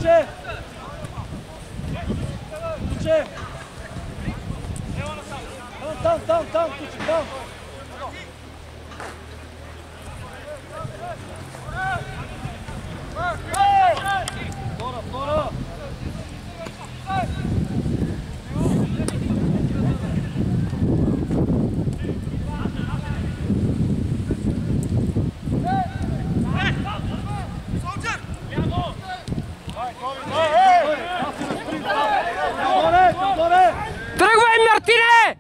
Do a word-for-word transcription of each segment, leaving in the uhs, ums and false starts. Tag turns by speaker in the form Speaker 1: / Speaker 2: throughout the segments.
Speaker 1: Куче! Куче! Там, там, там, Куче, там! Втора, втора!
Speaker 2: Тръгвай, Мартине!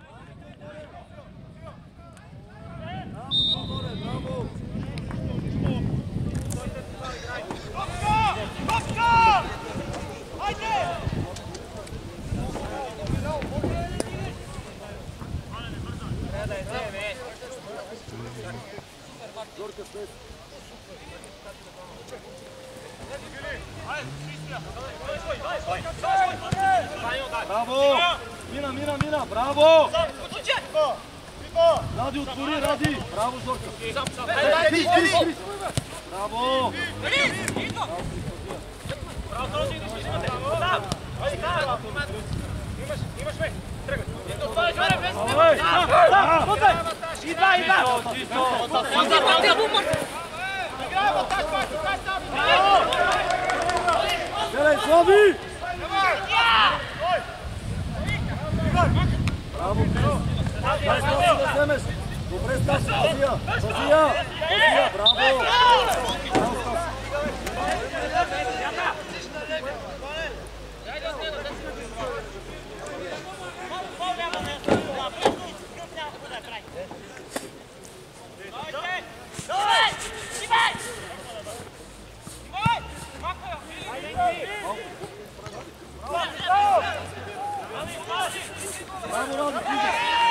Speaker 1: Браво! Мина, мина, мина! Браво! Ради, отвори, Ради! Браво, Зорка! Браво!
Speaker 2: Идва, идва!
Speaker 1: Гледай, Слави! Браво, дай Стаси да вземеш! Добре, Стаси, Базия! Базия! Базия, браво! Браво, Стаси! Браво, Ради, стига!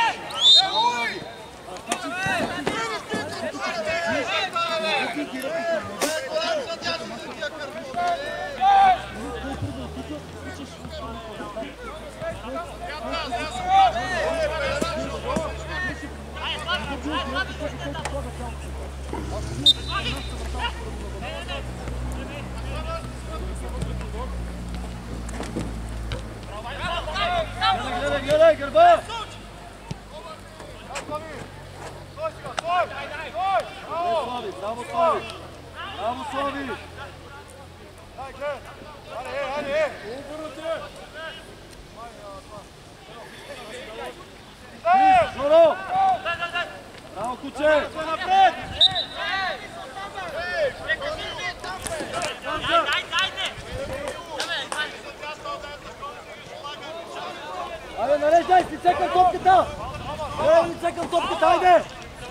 Speaker 1: Гледай, гледай, гърба! Браво, Слави! Браво, Слави! Жоро! Браво, Куче! Напред! Айде, нареждай, лице към топката! Айде, лице към топката, айде!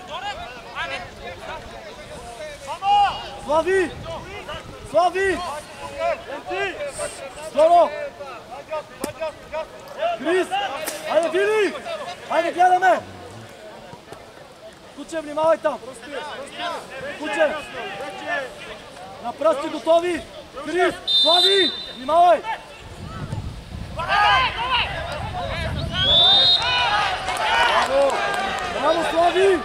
Speaker 1: Слави! Слави! Жоро! Крис! Айде, Вили! Айде, гледаме! Куче, внимавай там! Куче! На пръсти готови! Крис! Слави! Внимавай! Браво! Браво, Слави!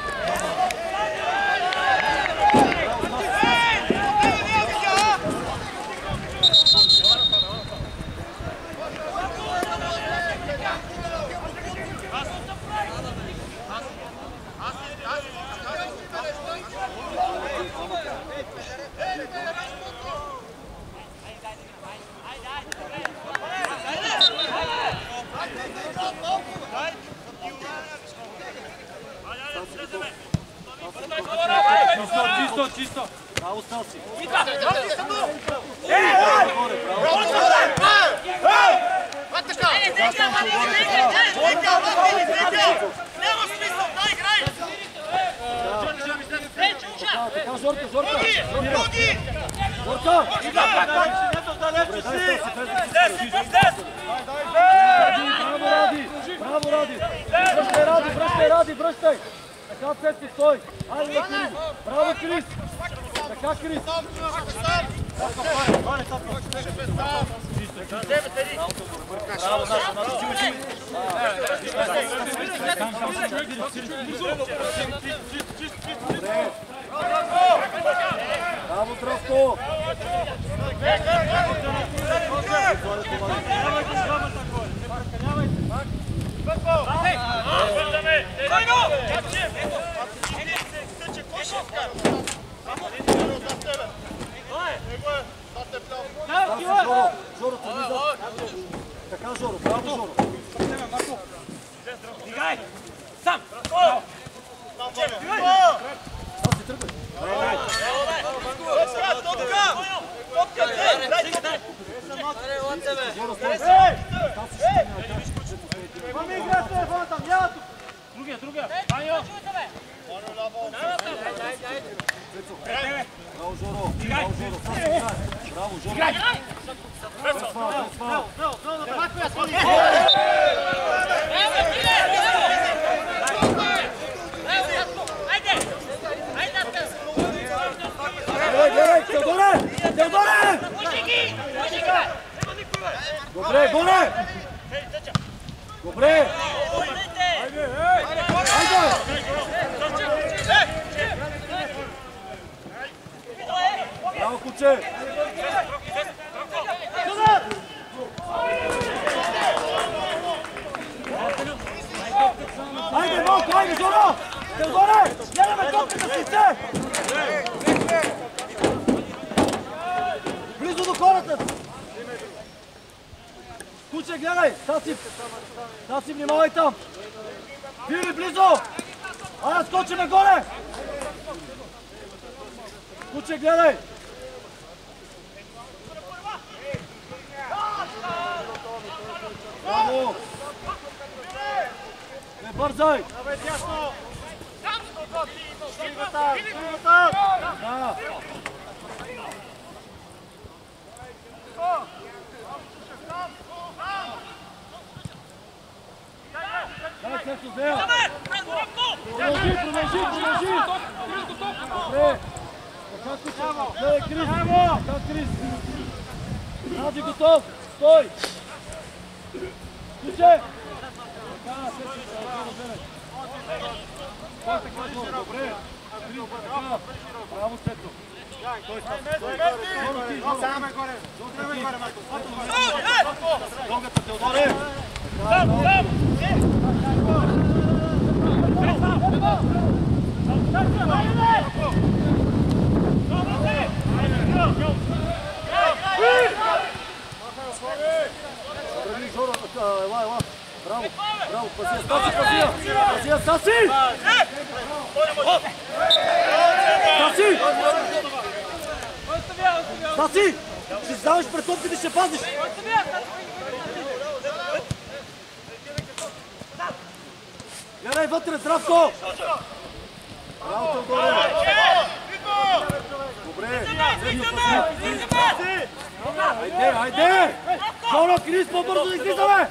Speaker 1: Чисто, чисто! Браво, Стаси! Ей, браво!
Speaker 3: Няма смисъл, дай, играй!
Speaker 1: Така, Зорка, Зорка! Зорка! Браво, Ради! Браво, Ради! Връщай, Ради, връщай, Ради, връщай! Така, Цецки, стой! Айде, Крис! Браво, Крис! Така, Крис! Браво, наша, наша, чуй, чуй! Браво, Здравко! Жоро, тръгни за... Така, Жоро, браво, Жоро!
Speaker 2: Играй! Сам!
Speaker 1: Стаси, тръгвай! Жоро, стой! Мами, играй с телефона там, няма тук!
Speaker 2: Другия, другия! Баньо!
Speaker 1: Браво, Жоро! Браво, Жоро! Браво, Жоро! Без фаул, без фаул! Гледай, гледай! Теодоре! Теодоре! Добре, горе! Добре! Хайде! Хайде! Браво, куче! Хайде, Волко, хайде, Жоро! Теодоре! Гледаме топката си се! Близо до хората! Куче, гледай! Стаси! Стаси, внимавай там! Вили, близо! Ая, скочиме горе! Куче, гледай! Браво! Не бързай! Да! Дай, Цецо, Дея! Продължи, продължи, продължи! Добре! Така, Куче! Гледай, Крис! Така, Крис! Ради, готов! Стой! Куче! Така, Цецо, това така, Жоро, добре! Браво, Цецо! Жоро, ти, Жоро! Дългата, Теодоре! Добре, Жоро, ела, ела! Браво, браво, пазия, Стаси, пазия! Пазия, Стаси! Стаси! Стаси! Ще ставаш пред топките, ще пазиш! Гледай вътре, Здравко! Браво, Теодоре! Добре! Хайде, хайде! Жоро, Крис, по-бързо да излизаме!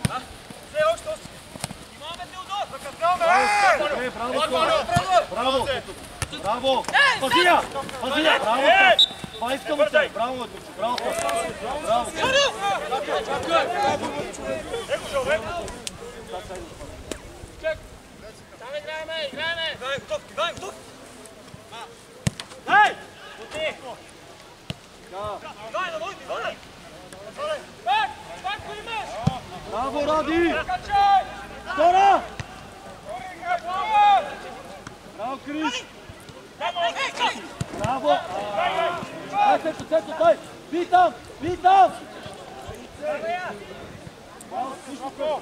Speaker 1: Добре, браво! Браво! Браво! Пазия! Пазия! Браво! Това искам от теб! Браво! Браво! Браво!
Speaker 3: Играеме, играеме!
Speaker 2: Играем, готов, играем, готов!
Speaker 3: Ей!
Speaker 2: Играем, да дойде, дойде!
Speaker 1: Браво, Ради! Втора! Браво, Крис! Браво! Дай, Цецо, Цецо, дай! Би там! Би там! Браво, Слушко!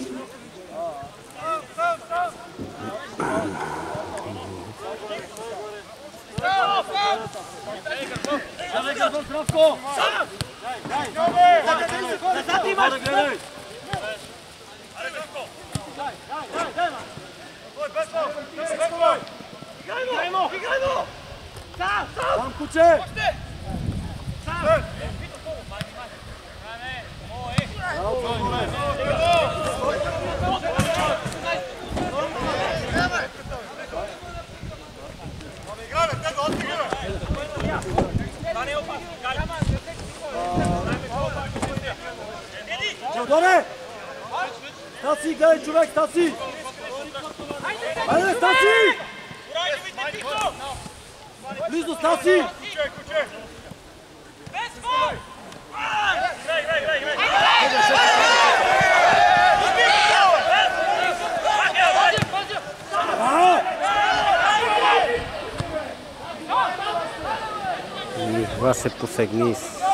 Speaker 1: Давай, Гърбъл, Здравко! Назад имаш! Гледай!
Speaker 3: Играй му! Играй му!
Speaker 1: Там, куче! Браво, Теодоре! Теодоре! Стаси, гледай, човек, Стаси! Айде, Стаси! Близо, Стаси!
Speaker 4: Това се посегни.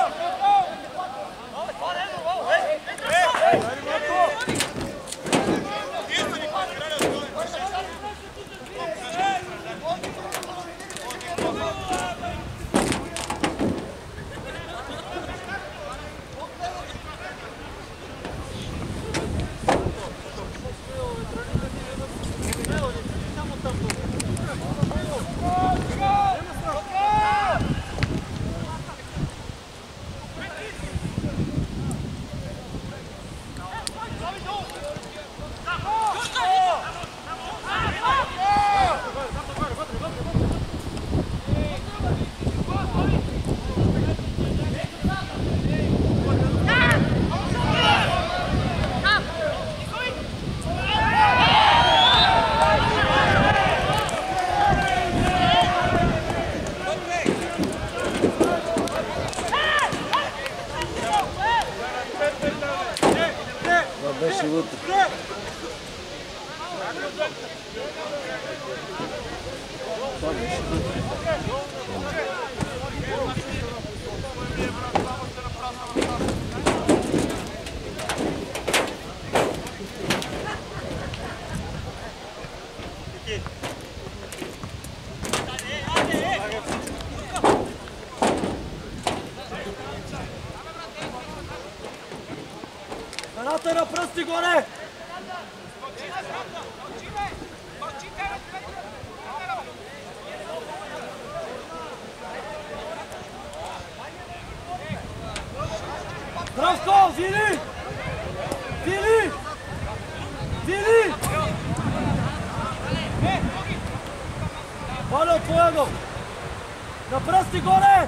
Speaker 4: Беше вътре. Това беше вътре.
Speaker 1: Ръката на пръсти горе! Здравко! Вили! Вили! Вили! Валя от твоя гол! На пръсти горе!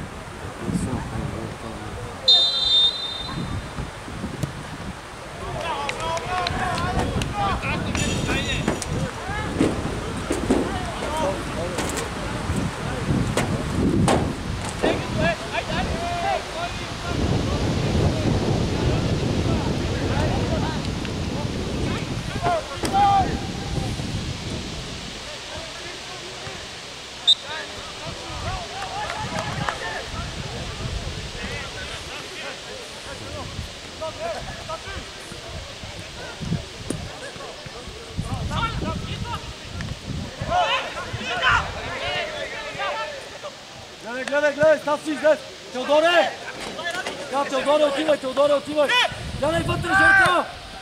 Speaker 1: Гледай, гледай, гледай, Стаси, здесь! Теодоре! Така, Теодоре, отивай, Теодоре, отивай! Гледай вътре, Жорка!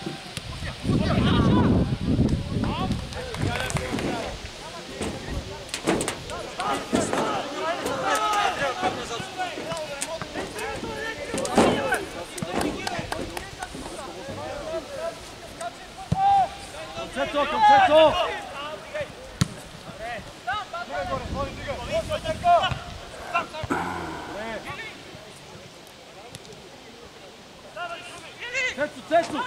Speaker 1: Концето, концето! Цецо, Цецо!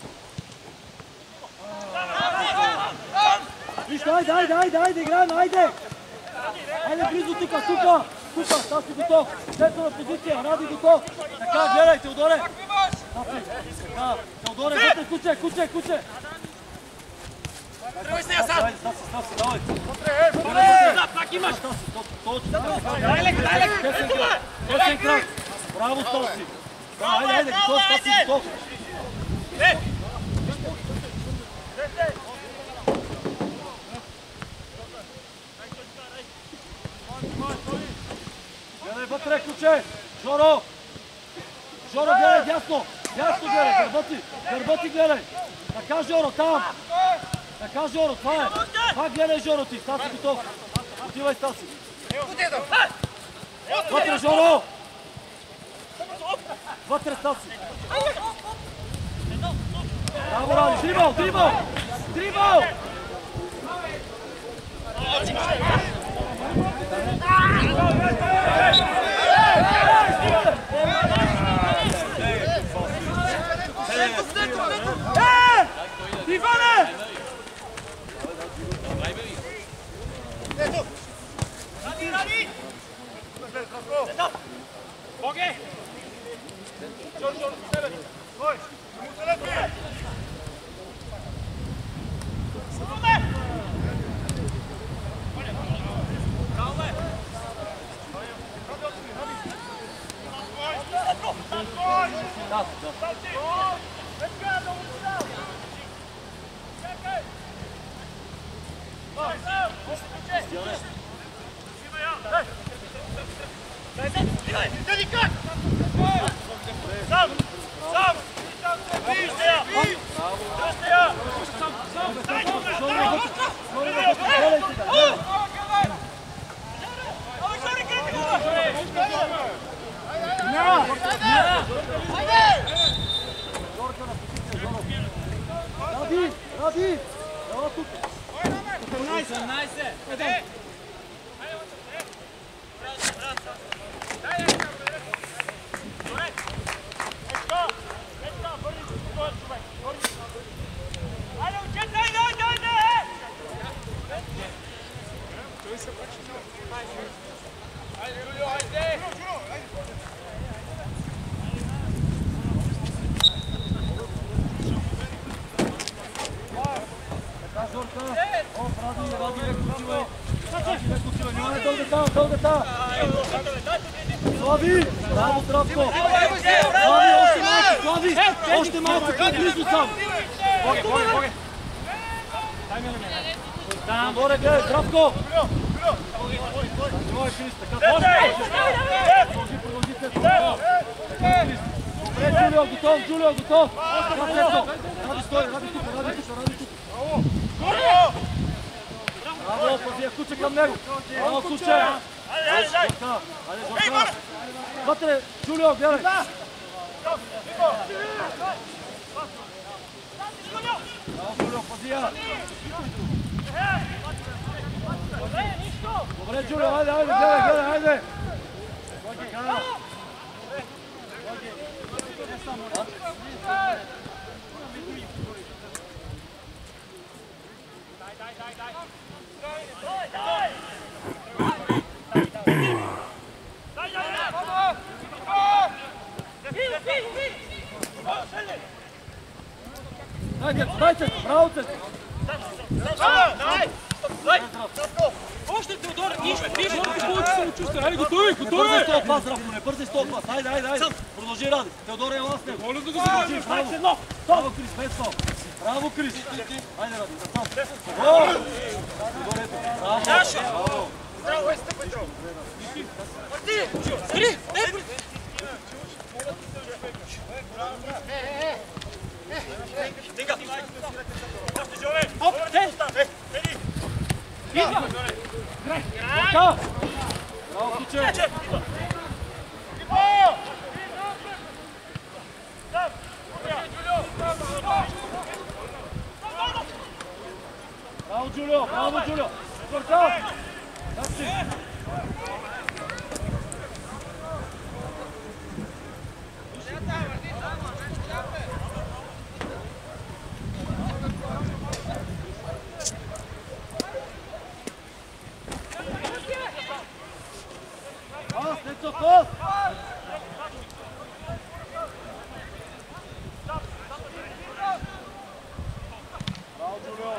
Speaker 1: Виж, айде, айде, айде, айде, играем, айде! Айде близо тука, тука! Тука, Стаси готов! Цецо на позиция, Ради готов! Така, гледай, Теодоре! Така, Теодоре, вътре, куче, куче, куче!
Speaker 2: Тръгвай се, Ясан!
Speaker 1: Айде, Стаси, Стаси, давай!
Speaker 2: Да, пак имаш!
Speaker 1: Точно!
Speaker 2: Дай лек, дай лек!
Speaker 1: Тесен крак! Браво, Стаси! Айде, айде, готов, Стаси, готов!
Speaker 2: Е!
Speaker 1: Гледай вътре, ключе! Жоро! Жоро, гледай, дясно! Дясно гледай, гърбати! Гърбати гледай! Така, Жоро, там! Така, Жоро, това е! Това гледай, Жоро, ти! Стаси готов! Отивай, Стаси! Вътре, Жоро! Вътре, Стаси! Браво, Ради! Дрибъл, дрибъл! Дрибъл! Е! Иване!
Speaker 2: Ради, Ради! Boge! Жор, Жор, с тебе! Кой? Му се лепи! Съдуме! Браво, бе!
Speaker 1: Да, да.
Speaker 2: Сам! Сам! Вижте я! Вижте я!
Speaker 1: Ради! Ради! Ела тук!
Speaker 2: Найсе! Найсе! Къде?
Speaker 1: Слави! Браво, Здравко! Слави, още малко! Слави! Още малко! Близо сам!
Speaker 2: Боге, боге, боге!
Speaker 1: Там, горе, гледай! Здравко! Ой, Крис, така! Продължи, продължите! Добре, Джулио, готов! Джулио, готов! Ради, стой! Ради тук, ради тук, ради тук! Браво, пази, куче към него! Браво, куче! Айде, Жорка! Вътре, Джулио, гледай! Браво, Джулио, пази я! Добре, Джулио, айде, айде, гледай, гледай, айде! Така! Дайте, дайте, браво те!
Speaker 2: Давай! Още, Теодор, нищо, нищо, повече самочувствие. Айде, готови, готови!
Speaker 1: Бързай с този пас, Здравко, не бързай с този пас. Айде, айде, айде. Продължи, Ради. Теодор е лас него.
Speaker 2: Моля да го задържиш.
Speaker 1: Браво, браво, Крис, без това. Браво, Крис. Айде, Ради, за сам. Браво! Теодор, ето. Браво, браво.
Speaker 2: Здраво, е стъпай, здраво. Ти, спри, е, Стига! Оп, те! Еди! Идва!
Speaker 1: Така! Браво, куче! Браво, Джулио! Браво, Джулио! Спорта! Как си? Пас, Нецо, пас! Браво, Джулио!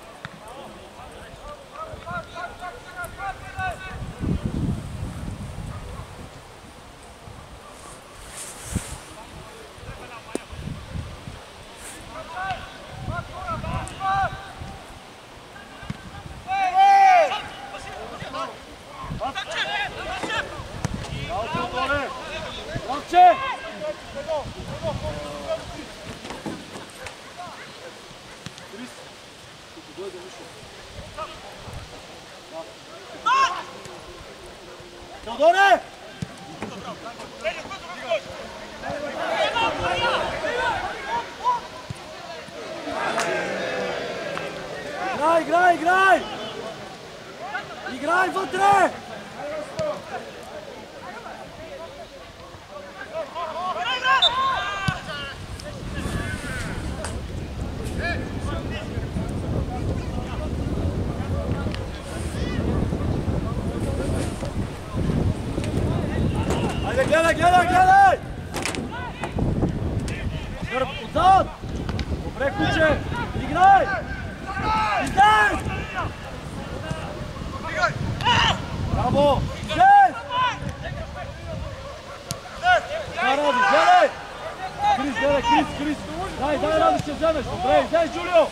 Speaker 1: Лапче! Крис, тук дойде више. Теодоре! Играй, играй, играй! Играй вътре! Ajde, gledaj, gledaj, gledaj! Grb, odzad! Dobre kuće! Igraj! Izdaj! Bravo! Izdaj! Šta radiš, gledaj! Kris, gledaj, Kris, Kris! Daj, daj, radiš će zemeš! Dobre, izdaj, Julio!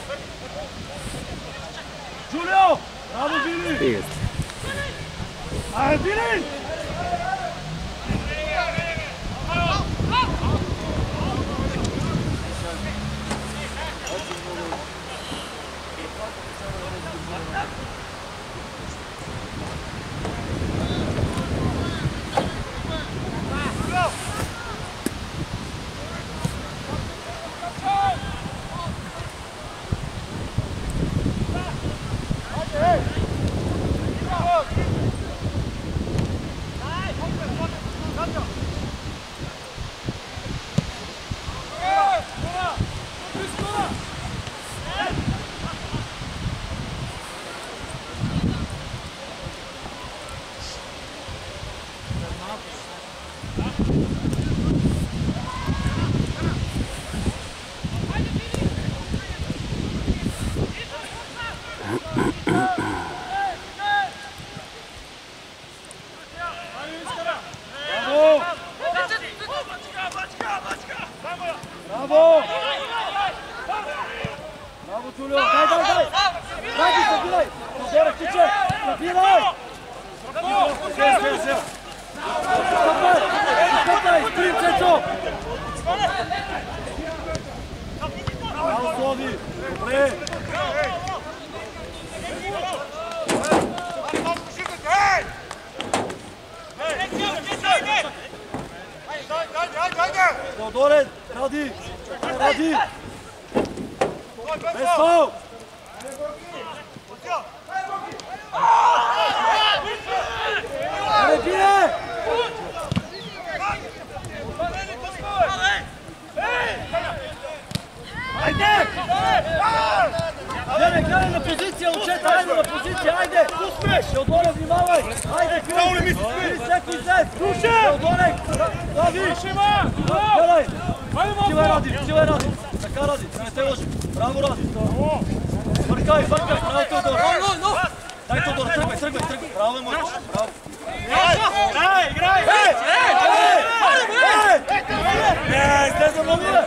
Speaker 1: Julio! Bravo, Bili! Ajde, Bili! Teodore, radi! Radi! Bez faul! Ajde, bije! Ajde! Gledaj, gledaj na pozicija, Lučeta, ajde na pozicija, ajde! Uspješ! Teodore, vnimavaj! Ajde, Kris! Kris, čekaj zed! Teodore, radi! Gledaj! Čile radi, čile radi! Така radi, ne te loži! Bravo radi! Vrkaj, vrkaj, bravo Teodor! Daj Teodor, trgaj, trgaj, trgaj! Bravo je moj, bravo!
Speaker 2: Igraj, igraj!
Speaker 1: Ej! Ej! Ej! Ej! Ej! Ej! Ej!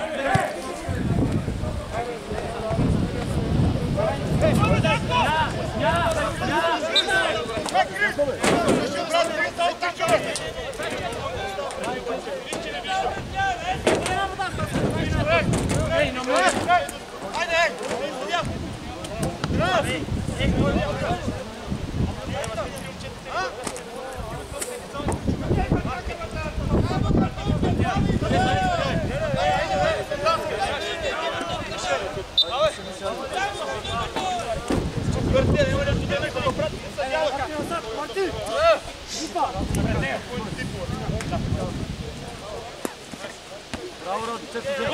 Speaker 1: Bravo radi, čekaj,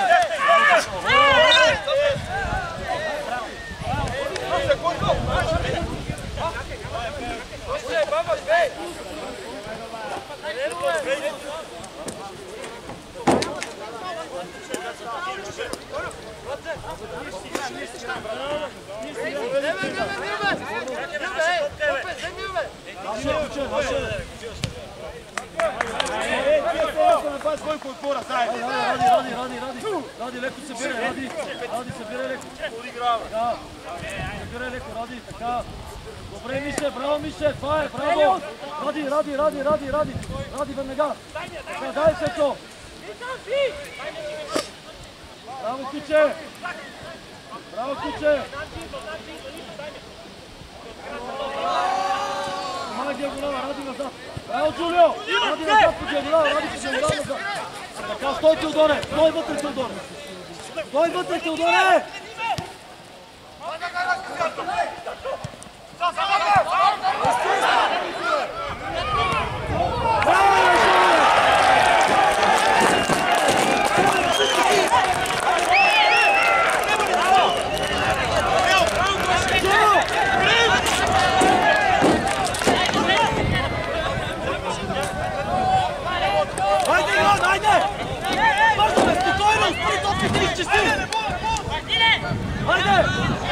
Speaker 1: Radi, radi, radi, radi, radi, Leku se bire, radi, radi se bire Leku. Da, se bire Leku, radi, така. Добре, Мише, браво, Мише, това е, браво. Ради, ради, ради, ради, ради, ради веднага. Така, дай се то. Браво, куче. Браво, куче. Мага диагонала, ради назад. Браво, Джулио. Ради назад по диагонала, ради по диагонала назад. Така, стой Теодоре, стой вътре Теодоре! Стой вътре Теодоре! Почисти! Хайде!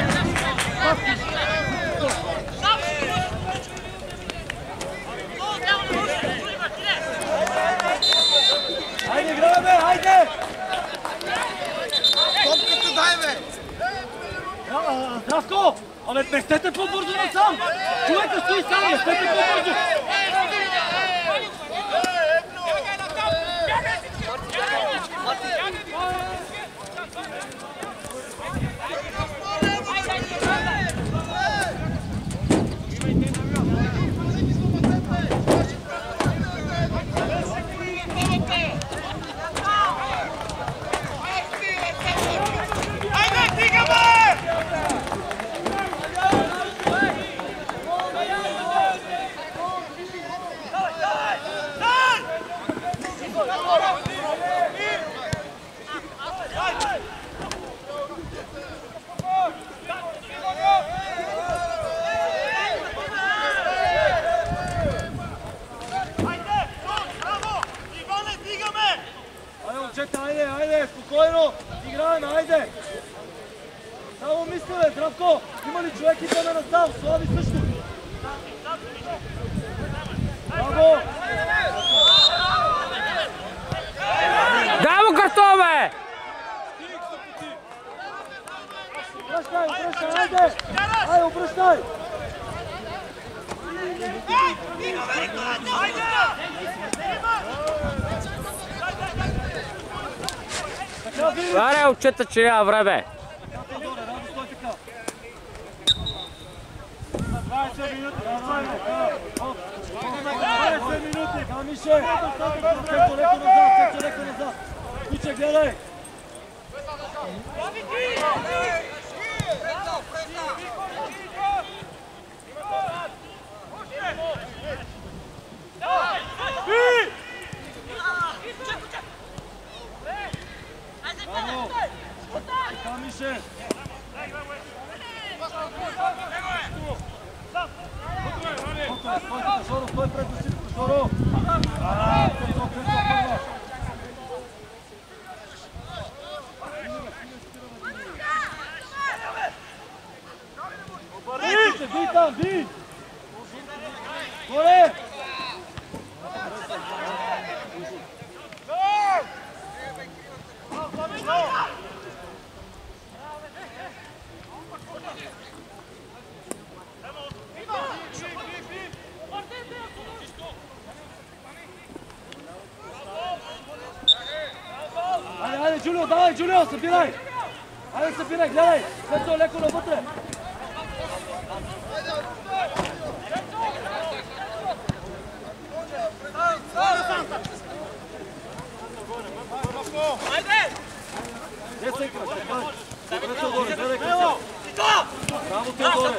Speaker 1: Хайде, играме, хайде!
Speaker 2: Топката дай, бе!
Speaker 1: Здравко! Абе, местете по-бързо насам! Човека стои сам, местете по-бързо! Хайде, хайде, спокойно! Играем, хайде! Само мисля, Здравко! Има ли човек и да ме настав? Слави също! Браво!
Speaker 4: Дай му картон, бе!
Speaker 1: Обръщай, обръщай, хайде! Хайде, обръщай!
Speaker 4: Аре, отчета, че няма време.
Speaker 1: двайсет минути, двайсет минути, Хамише! Цецо леко назад, Цецо леко назад! Куче, гледай! Браво! Хамише! Жоро, стой пред всичко, Жоро! Ааа, Цецо, Цецо, първа! Обърнете, бий там, бий! Горе! Хайде, хайде, Джулио, давай, Джулио, събирай! Хайде, събирай, гледай! Цецо, леко навътре! Де се кръща? Добре, Теодоре, гледай кръща! Браво, Теодоре!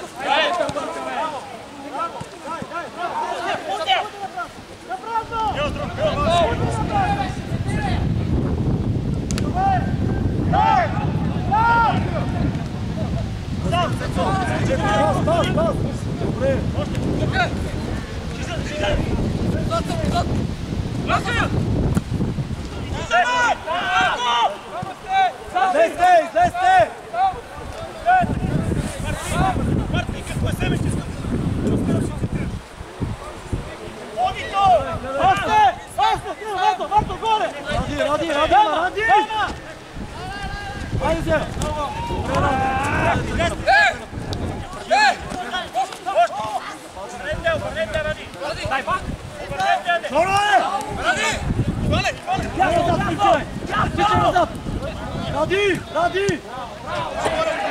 Speaker 1: Излезте, излезте! Ради, ради, ради, ради! Хайде, взема! Жоро е! Тя назад, тичай! Тичай назад! Ради, ради!